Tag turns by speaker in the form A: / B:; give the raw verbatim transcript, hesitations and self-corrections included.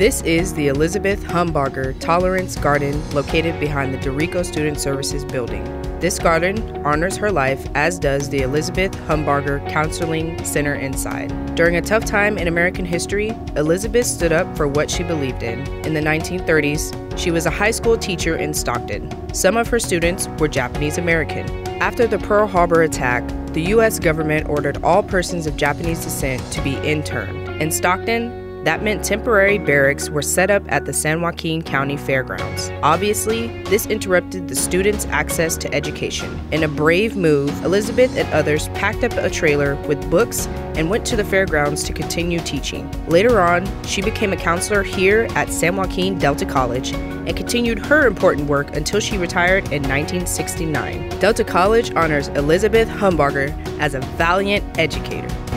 A: This is the Elizabeth Humbargar Tolerance Garden located behind the DeRico Student Services building. This garden honors her life, as does the Elizabeth Humbargar Counseling Center inside. During a tough time in American history, Elizabeth stood up for what she believed in. In the nineteen thirties, she was a high school teacher in Stockton. Some of her students were Japanese American. After the Pearl Harbor attack, the U S government ordered all persons of Japanese descent to be interned. In Stockton, that meant temporary barracks were set up at the San Joaquin County Fairgrounds. Obviously, this interrupted the students' access to education. In a brave move, Elizabeth and others packed up a trailer with books and went to the fairgrounds to continue teaching. Later on, she became a counselor here at San Joaquin Delta College and continued her important work until she retired in nineteen sixty-nine. Delta College honors Elizabeth Humbargar as a valiant educator.